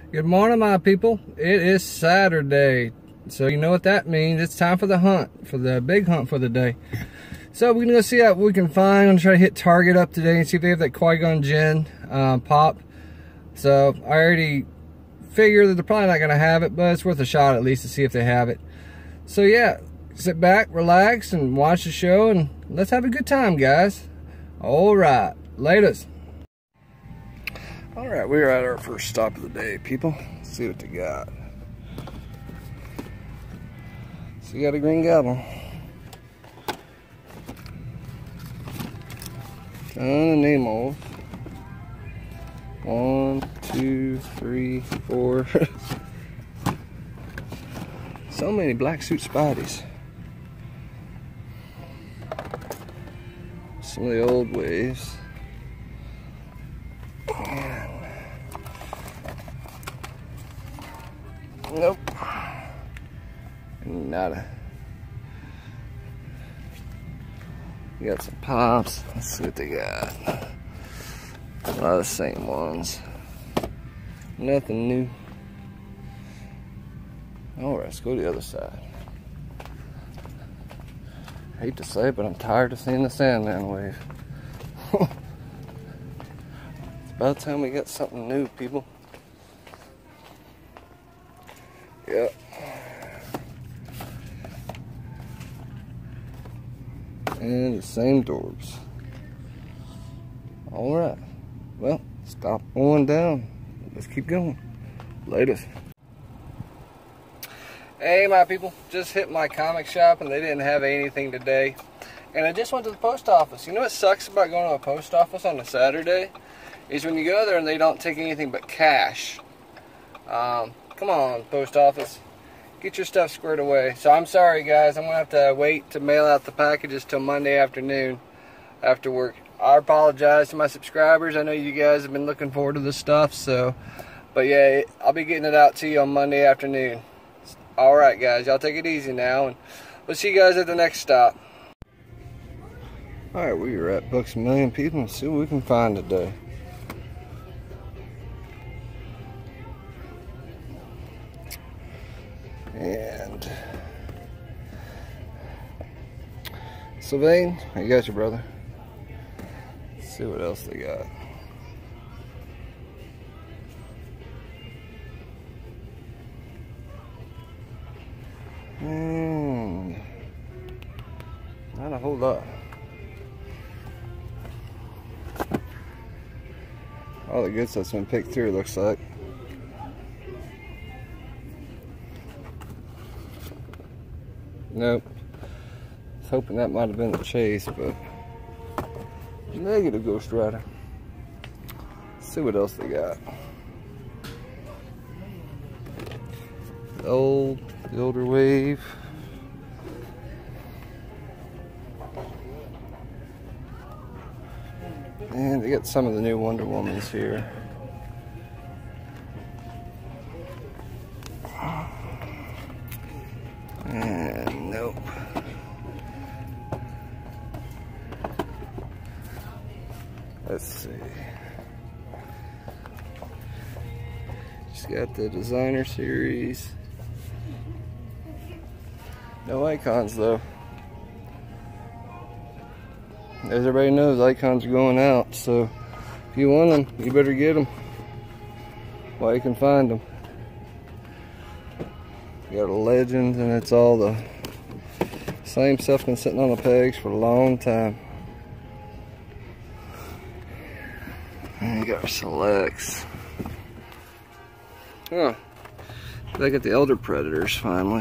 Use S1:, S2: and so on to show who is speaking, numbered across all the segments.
S1: Good morning, my people. It is Saturday, so you know what that means. It's time for the hunt, for the big hunt for the day. So we're gonna go see what we can find. I'm gonna try to hit Target up today and see if they have that Qui-Gon Jinn pop. So I already figure that they're probably not gonna have it, but it's worth a shot at least to see if they have it. So yeah, sit back, relax, and watch the show, and let's have a good time, guys. All right, latest. All right, we're at our first stop of the day, people. Let's see what they got. So you got a Green Goblin. Ton of Nemos. 1, 2, 3, 4. So many black suit Spideys. Some of the old waves. Nope. Nada. You got some pops. Let's see what they got. A lot of the same ones. Nothing new. Alright, let's go to the other side. I hate to say it, but I'm tired of seeing the Sandman wave. It's about time we got something new, people. Yep. And the same doors. Alright. Well, stop on down. Let's keep going. Latest. Hey, my people. Just hit my comic shop and they didn't have anything today. And I just went to the post office. You know what sucks about going to a post office on a Saturday? Is when you go there and they don't take anything but cash. Come on, post office. Get your stuff squared away. So I'm sorry, guys. I'm going to have to wait to mail out the packages till Monday afternoon after work. I apologize to my subscribers. I know you guys have been looking forward to this stuff. So, but yeah, I'll be getting it out to you on Monday afternoon. Alright, guys. Y'all take it easy now. And we'll see you guys at the next stop. Alright, we are at Bucks A Million, people. Let's see what we can find today. And Sylvain, I got you, brother. Let's see what else they got. Not a whole lot. All the good stuff's been picked through, looks like. Nope. I was hoping that might have been the chase, but negative, Ghost Rider. Let's see what else they got. The older wave. And they got some of the new Wonder Womans here. And nope. Let's see. Just got the designer series. No icons though. As everybody knows, icons are going out, so if you want them, you better get them while you can find them. You got a Legend, and it's all the same stuff been sitting on the pegs for a long time. And you got our Selects. Huh. They got the Elder Predators finally.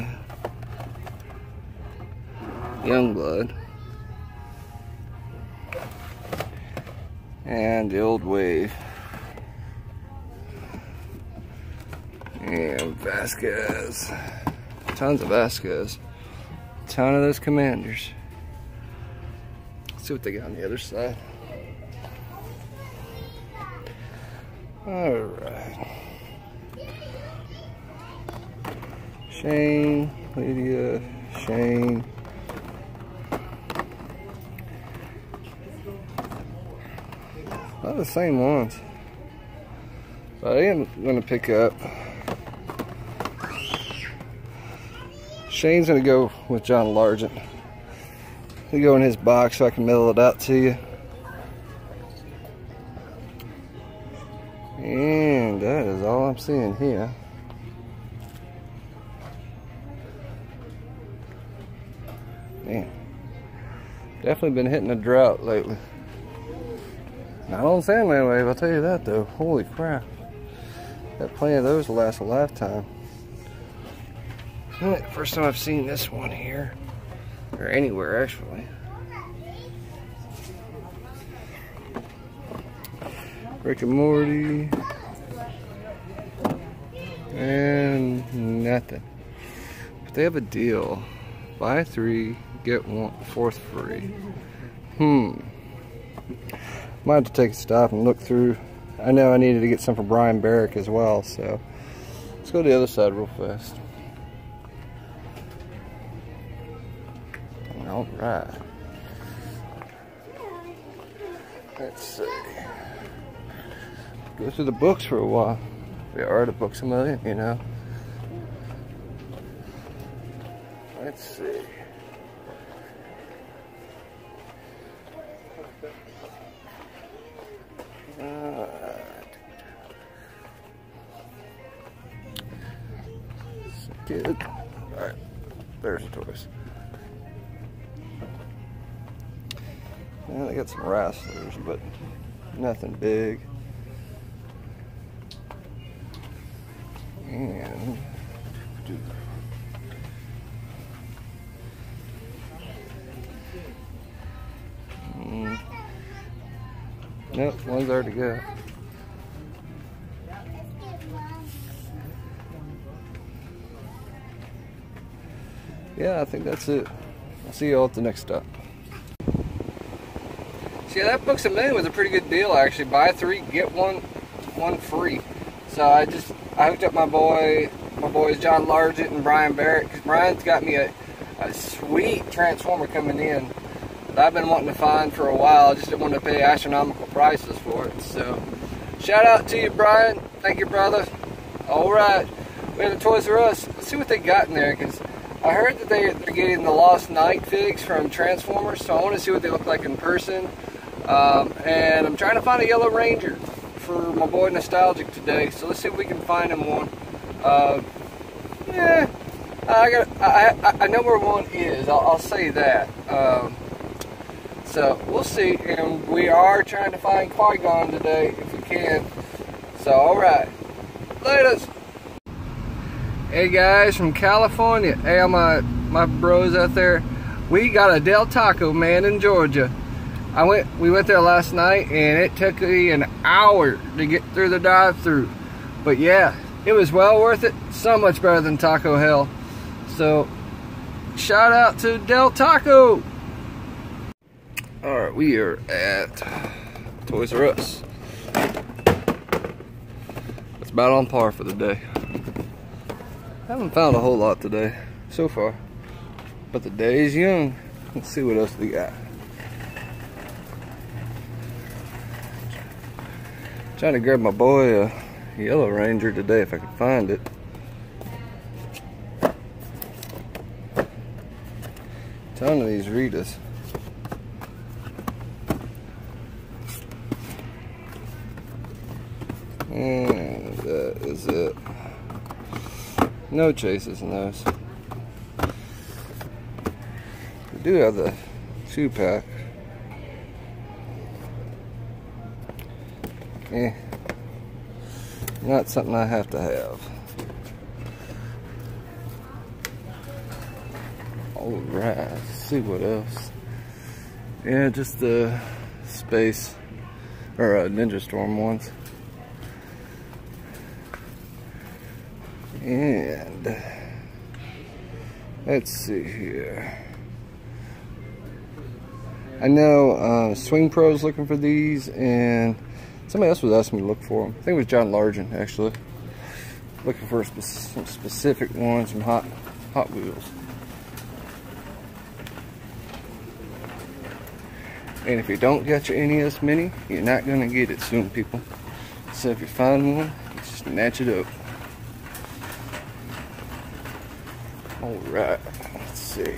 S1: Youngblood. And the old wave. And Vasquez. Tons of Vasquez. Ton of those Commanders. Let's see what they got on the other side. Alright. Shane, Lydia, Shane. A lot of the same ones. I am going to pick up. Shane's going to go with John Largent. He'll go in his box so I can mail it out to you. And that is all I'm seeing here. Man, definitely been hitting a drought lately. Not on Sandland Wave, I'll tell you that though. Holy crap. Got plenty of those to last a lifetime. First time I've seen this one here. Or anywhere actually. Rick and Morty. And nothing. But they have a deal. Buy 3, get 1, 4th free. Might have to take a stop and look through. I know I needed to get some for Brian Barrick as well, so let's go to the other side real fast. Alright. Let's see. Go through the books for a while. We are at Books A Million, you know. Let's see. Good. Alright. There's the toys. Yeah, they got some wrestlers, but nothing big. And nope, one's already got. Yeah, I think that's it. I'll see you all at the next stop. So yeah, that Books A Million was a pretty good deal actually. Buy 3, get 1 free. So I hooked up my boys John Largent and Brian Barrett, because Brian's got me a sweet Transformer coming in that I've been wanting to find for a while. I just didn't want to pay astronomical prices for it. So shout out to you, Brian. Thank you, brother. Alright, we have the Toys R Us. Let's see what they got in there, because I heard that they're getting the Lost Knight figs from Transformers, so I want to see what they look like in person. And I'm trying to find a Yellow Ranger for my boy Nostalgic today, so let's see if we can find him one. Yeah, I know where one is. I'll say that. So we'll see, and we are trying to find Qui-Gon today if we can. So all right, laters. Hey guys from California. Hey, all my bros out there. We got a Del Taco, man, in Georgia. We went there last night, and it took me an hour to get through the drive-thru. But yeah, it was well worth it. So much better than Taco Hell. So shout out to Del Taco. All right, we are at Toys R Us. It's about on par for the day. Haven't found a whole lot today so far, but the day is young. Let's see what else we got. Trying to grab my boy a Yellow Ranger today if I can find it. Ton of these Ritas. And that is it. No chases in those. We do have the 2-pack. Not something I have to have. Alright, let's see what else. Yeah, just the Space or Ninja Storm ones. And let's see here. I know Swing Pro's looking for these, and somebody else was asking me to look for them. I think it was John Largent, actually. Looking for some specific ones from Hot Wheels. And if you don't get your NES Mini, you're not going to get it soon, people. So if you find one, snatch it up. Alright, let's see.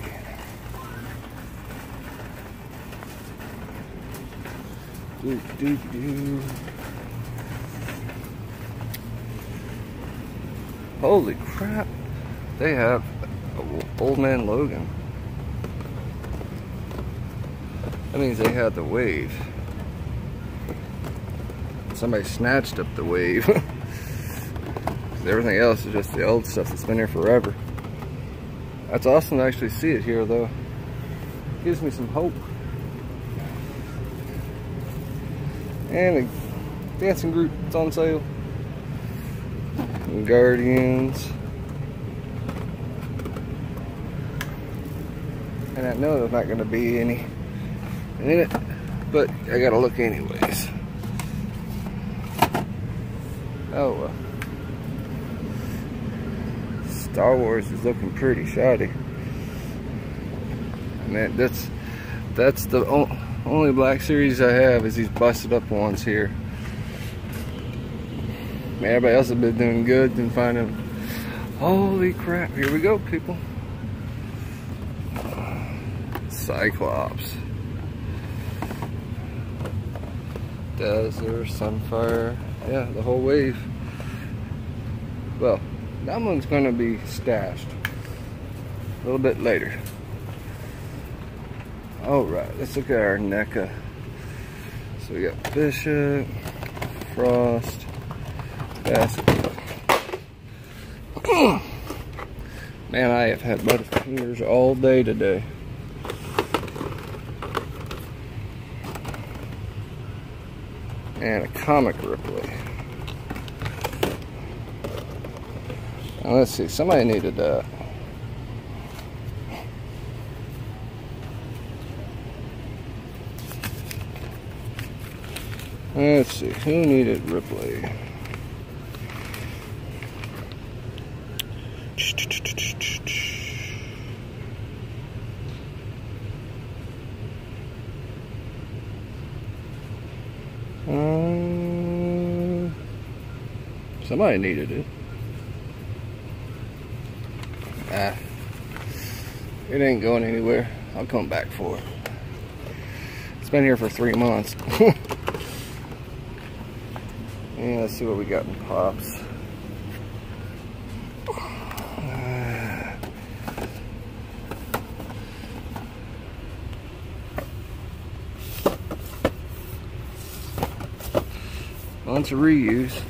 S1: Holy crap, they have Old Man Logan. That means they had the wave. Somebody snatched up the wave. Everything else is just the old stuff that's been here forever. That's awesome to actually see it here, though. Gives me some hope. And a dancing group that's on sale. And Guardians. And I know there's not going to be any in it, but I gotta look anyways. Oh well. Star Wars is looking pretty shoddy. Man, that's the only Black Series I have is these busted up ones here. Man, everybody else has been doing good and finding. Holy crap! Here we go, people. Cyclops. Dazzler, Sunfire, yeah, the whole wave. Well, that one's going to be stashed a little bit later. Alright, let's look at our NECA. So we got Bishop, Frost, Basketball. Man, I have had Butterfingers all day today. And a comic Ripley. Now let's see, somebody needed that. Let's see, who needed Ripley? Somebody needed it. It ain't going anywhere. I'll come back for it. It's been here for 3 months. Yeah, let's see what we got in pops. Bunch of reuse.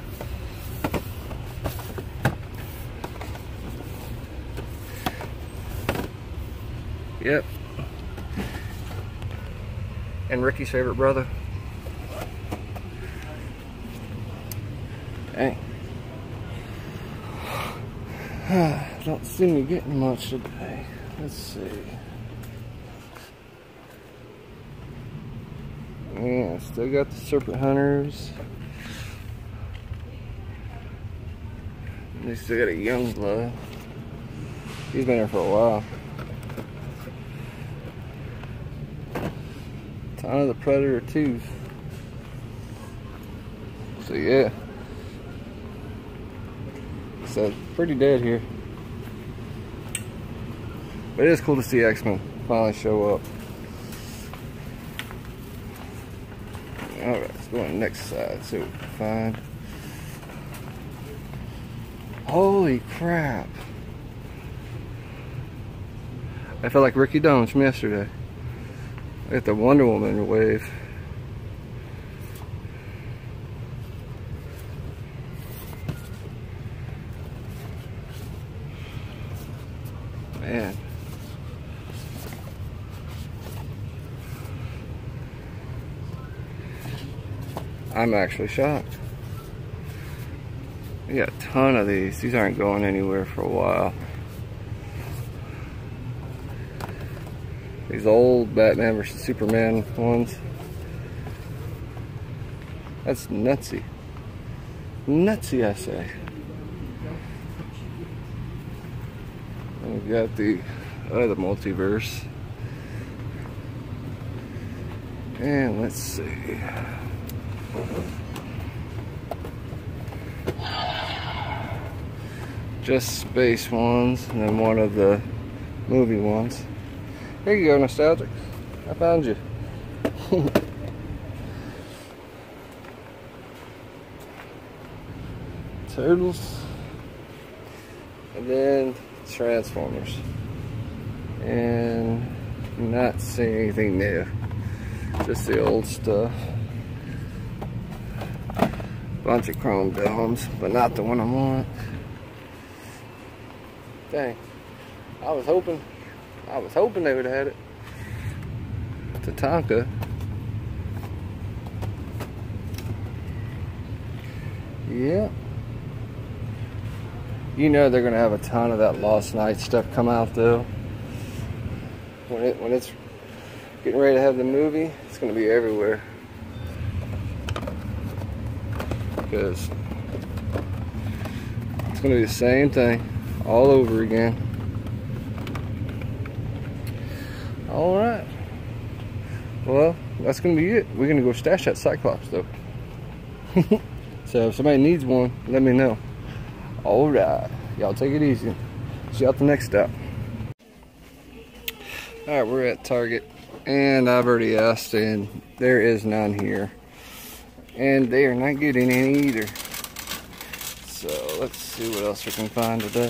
S1: Yep. And Ricky's favorite brother. Dang. Don't see me getting much today. Let's see. Yeah, still got the Serpent Hunters. They still got a Youngblood. He's been here for a while. Ton of the Predator 2s. So yeah. So pretty dead here. But it is cool to see X-Men finally show up. Alright, let's go on the next side, see what we can find. Holy crap. I feel like Ricky Dones from yesterday. At the Wonder Woman wave. Man. I'm actually shocked. We got a ton of these. These aren't going anywhere for a while. These old Batman vs Superman ones. That's nutsy. Nutsy, I say. And we've got the other multiverse. And let's see. just space ones, and then one of the movie ones. Here you go, Nostalgic. I found you. Turtles. And then Transformers. And I'm not seeing anything new. Just the old stuff. Bunch of chrome domes, but not the one I want. Dang. I was hoping they would have had it. Tatanka. Yeah. You know they're gonna have a ton of that Lost Night stuff come out though. When it's getting ready to have the movie, it's gonna be everywhere. Because it's gonna be the same thing all over again. Alright. Well, that's gonna be it. We're gonna go stash that Cyclops though. So if somebody needs one, let me know. Alright. Y'all take it easy. See you at the next stop. Alright, we're at Target. And I've already asked, and there is none here. And they are not getting any either. So let's see what else we can find today.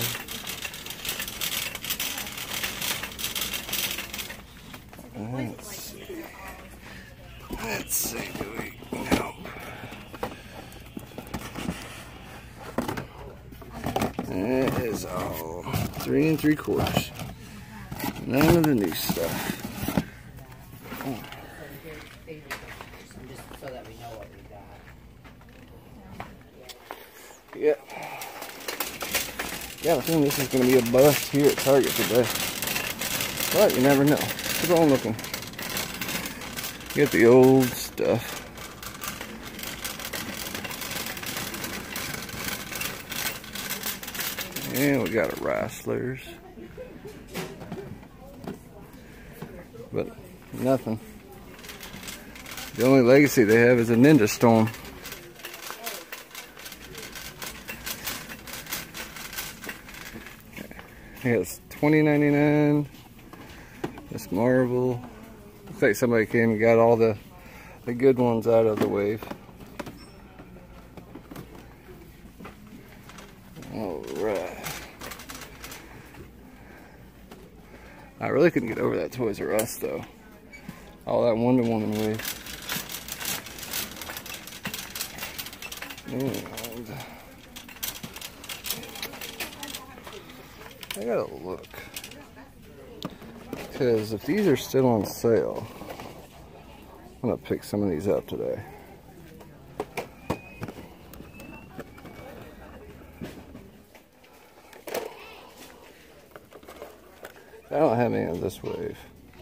S1: Let's see, do we? Nope. That is all 3 3/4. None of the new stuff. Yeah. Yeah, I think this is going to be a bust here at Target today. But you never know. Keep on looking. Get the old stuff. And we got a Wrestlers. But nothing. The only legacy they have is a Ninja Storm. It's $20.99. This Marvel. Looks like somebody came and got all the good ones out of the wave. Alright. I really couldn't get over that Toys R Us though. All that Wonder Woman wave. And I gotta look, because if these are still on sale, I'm gonna pick some of these up today. I don't have any of this wave.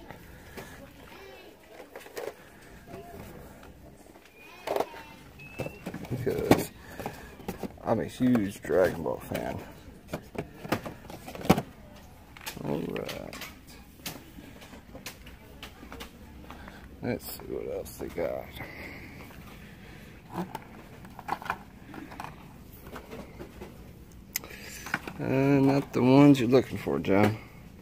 S1: Because I'm a huge Dragon Ball fan. Alright. Let's see what else they got. Not the ones you're looking for, John.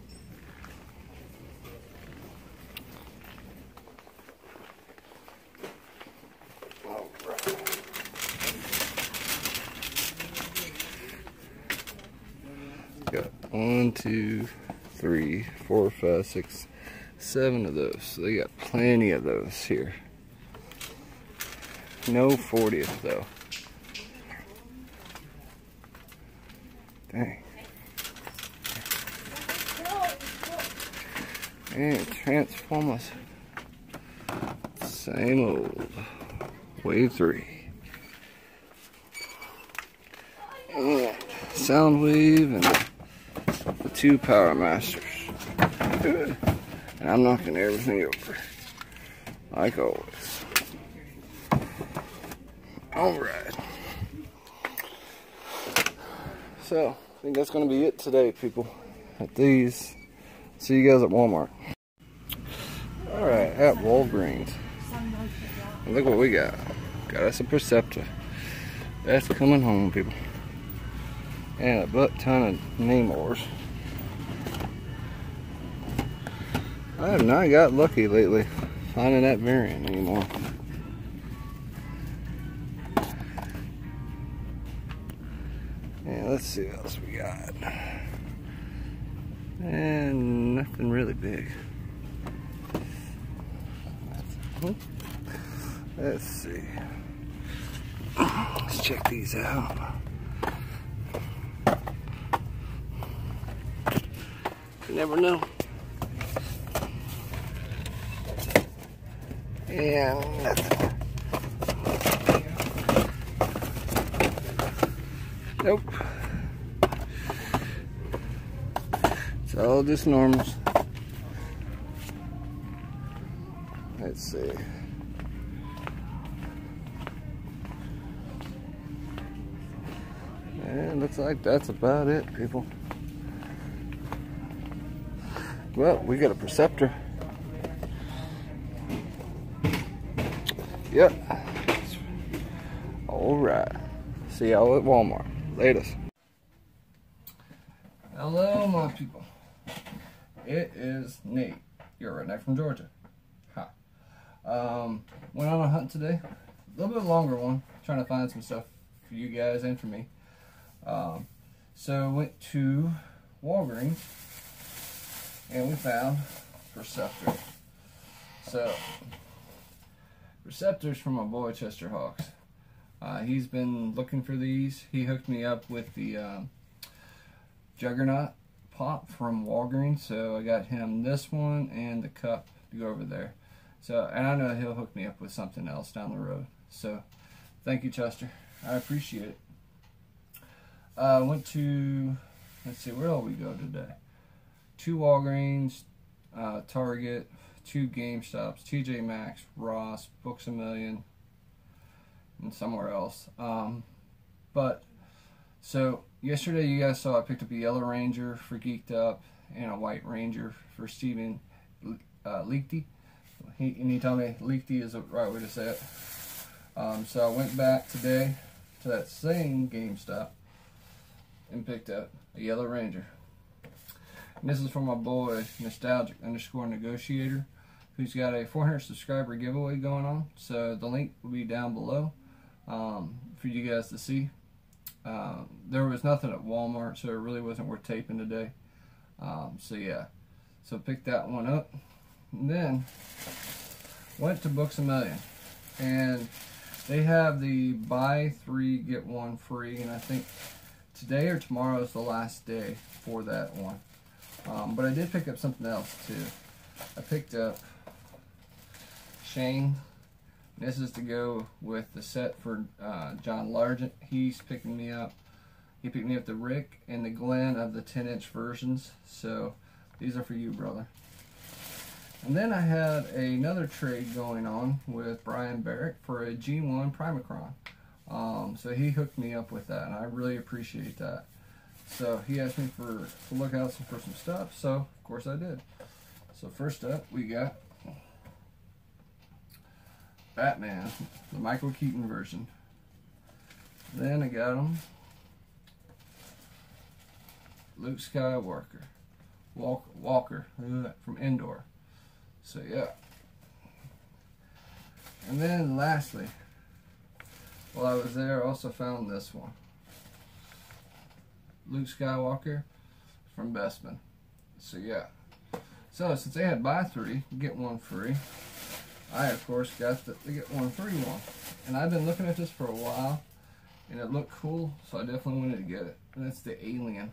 S1: Got 1, 2, 3, 4, 5, 6, 7 of those. So they got plenty of those here. No 40th though. Dang. And Transformers. Same old. Wave 3. And Soundwave and the 2 Power Masters. And I'm knocking everything over. Like always. Alright. So, I think that's going to be it today, people. At these. See you guys at Walmart. Alright, at Walgreens. And look what we got. Got us a Perceptor. That's coming home, people. and a butt ton of Namors. I have not got lucky lately finding that variant anymore. And let's see what else we got. And nothing really big. Let's see. Let's check these out. You never know. And nothing. Nope. It's all just normals. Let's see. And looks like that's about it, people. Well, we got a Perceptor. Yep. Alright. See y'all at Walmart. Latest. Hello, my people. It is Nate, your redneck from Georgia. Hi. Went on a hunt today. A little bit longer one. Trying to find some stuff for you guys and for me. So went to Walgreens and we found Perceptor. So Perceptor's from my boy Chester Hawks. He's been looking for these. He hooked me up with the Juggernaut pop from Walgreens, so I got him this one and the cup to go over there. So, and I know he'll hook me up with something else down the road. So, thank you, Chester. I appreciate it. Went to, let's see, where did we go today? 2 Walgreens, Target, 2 GameStops, TJ Maxx, Ross, Books A Million, and somewhere else. So yesterday you guys saw I picked up a yellow Ranger for Geeked Up and a white Ranger for Steven Liechty. He told me Liechty is the right way to say it. So I went back today to that same GameStop and picked up a yellow Ranger. And this is from my boy Nostalgic_Negotiator, who's got a 400 subscriber giveaway going on. So the link will be down below for you guys to see. There was nothing at Walmart, so it really wasn't worth taping today. So yeah, so picked that one up, and then went to Books A Million, and they have the buy 3 get 1 free, and I think today or tomorrow is the last day for that one. But I did pick up something else too. I picked up Shane. This is to go with the set for John Largent. He's picking me up. He picked me up the Rick and the Glenn of the 10-inch versions. So these are for you, brother. And then I had another trade going on with Brian Barrett for a G1 Primacron. So he hooked me up with that, and I really appreciate that. So he asked me to look out for some stuff, so of course I did. So first up, we got Batman, the Michael Keaton version. Then I got him Luke Skywalker, Walker from Endor. So yeah. And then lastly, while I was there, I also found this one, Luke Skywalker from Bestman. So yeah. So since they had buy 3 get 1 free, I of course got the get 1 free one. And I've been looking at this for a while, and it looked cool, so I definitely wanted to get it. And that's the Alien.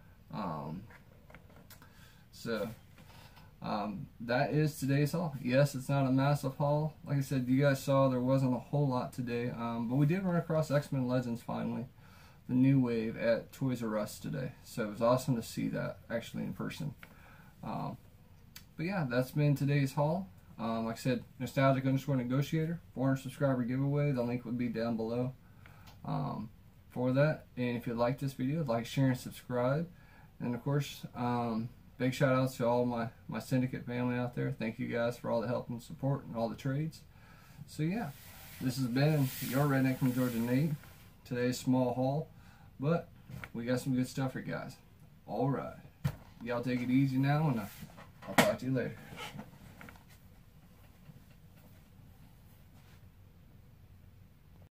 S1: That is today's haul. Yes, it's not a massive haul. Like I said, you guys saw there wasn't a whole lot today, but we did run across X-Men Legends finally, the new wave, at Toys R Us today. So it was awesome to see that actually in person. But yeah, that's been today's haul. Like I said, Nostalgic_Negotiator, 400 subscriber giveaway. The link would be down below for that. And if you like this video, like, share, and subscribe. And of course, big shout outs to all my syndicate family out there. Thank you guys for all the help and support and all the trades. So yeah, this has been your redneck from Georgia, Nate. Today's small haul, but we got some good stuff for you guys. All right. Y'all take it easy now, and I'll talk to you later.